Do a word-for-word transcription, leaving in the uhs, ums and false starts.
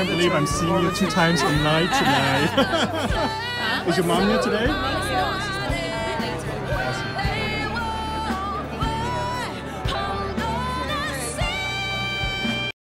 can't believe I'm seeing you two times a night today. Is your mom here today?